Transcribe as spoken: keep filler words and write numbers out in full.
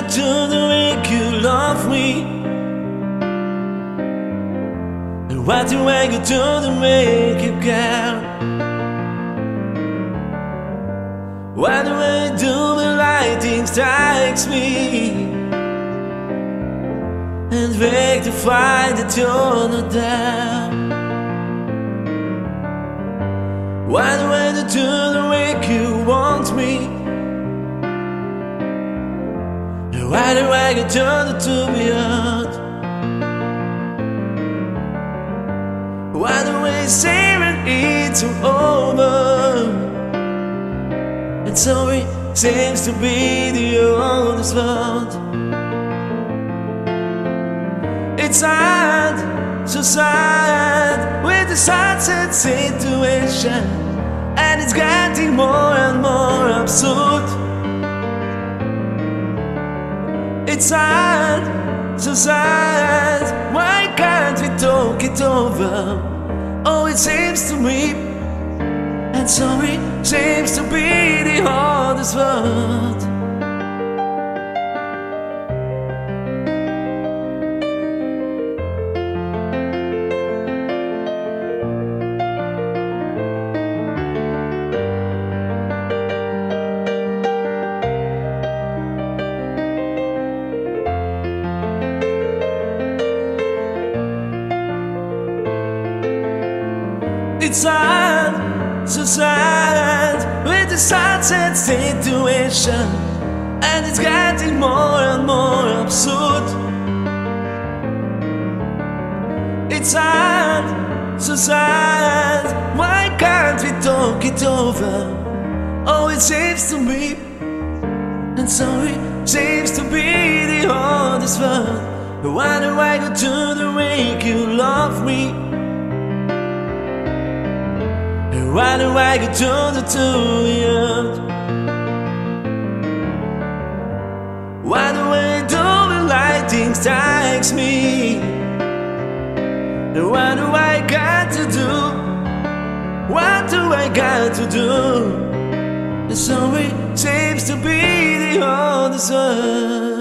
do to make you love me? And what do I do to make you care? What do I do when lightning strikes me and wake to find that you're not there? What do I do to make you want me? And why do I get turned to be hurt? Why do I say when it's all over? And sorry seems to be the oldest word. It's sad, so sad, with the sunset situation, and it's getting more and more absurd. It's sad, so sad, why can't we talk it over? Oh, it seems to me, and sorry seems to be the hardest word. It's sad, so sad, with the sunset situation, and it's getting more and more absurd. It's sad, so sad, why can't we talk it over? Oh, it seems to me, and sorry seems to be the hardest word. Why do I go to the make you love me? Why do I get turned to the earth? Why do I do when lightning strikes me? And what do I got to do? What do I got to do? And sorry seems to be the hardest word.